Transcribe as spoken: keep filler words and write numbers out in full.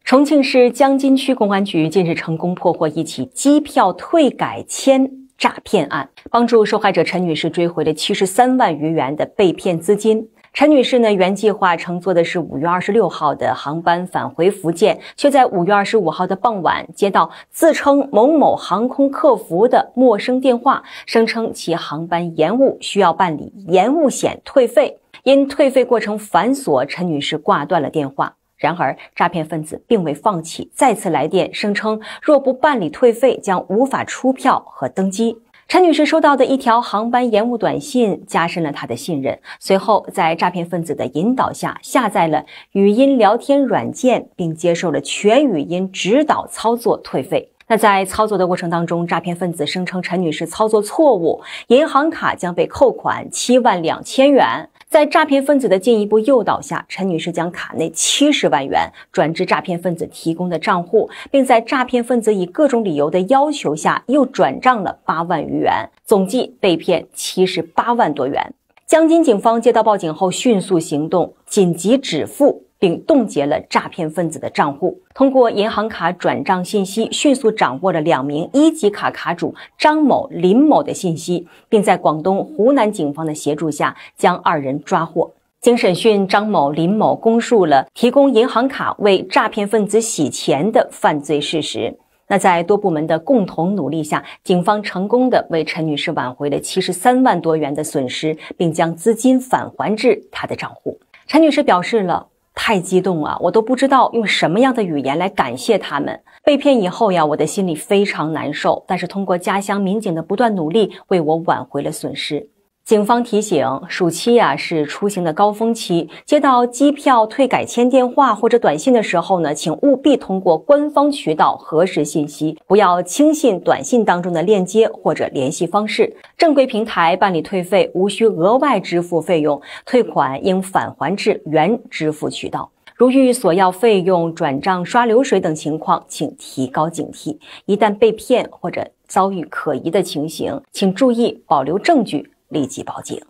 重庆市江津区公安局近日成功破获一起机票退改签诈骗案，帮助受害者陈女士追回了七十三万余元的被骗资金。陈女士呢，原计划乘坐的是五月二十六号的航班返回福建，却在五月二十五号的傍晚接到自称某某航空客服的陌生电话，声称其航班延误，需要办理延误险退费。因退费过程繁琐，陈女士挂断了电话。然而，诈骗分子并未放弃，再次来电，声称若不办理退费，将无法出票和登机。陈女士收到的一条航班延误短信加深了她的信任，随后在诈骗分子的引导下，下载了语音聊天软件，并接受了全语音指导操作退费。那在操作的过程当中，诈骗分子声称陈女士操作错误，银行卡将被扣款七万两千元。在诈骗分子的进一步诱导下，陈女士将卡内七十万元转至诈骗分子提供的账户，并在诈骗分子以各种理由的要求下，又转账了八万余元，总计被骗七十八万多元。江津警方接到报警后迅速行动，紧急止付，并冻结了诈骗分子的账户。通过银行卡转账信息，迅速掌握了两名一级卡卡主张某、林某的信息，并在广东、湖南警方的协助下将二人抓获。经审讯，张某、林某供述了提供银行卡为诈骗分子洗钱的犯罪事实。那在多部门的共同努力下，警方成功的为陈女士挽回了七十三万多元的损失，并将资金返还至她的账户。陈女士表示了，太激动啊，我都不知道用什么样的语言来感谢他们。被骗以后呀，我的心里非常难受，但是通过家乡民警的不断努力，为我挽回了损失。警方提醒，暑期啊是出行的高峰期，接到机票退改签电话或者短信的时候呢，请务必通过官方渠道核实信息，不要轻信短信当中的链接或者联系方式。正规平台办理退费无需额外支付费用，退款应返还至原支付渠道。如遇索要费用、转账、刷流水等情况，请提高警惕。一旦被骗或者遭遇可疑的情形，请注意保留证据，立即报警。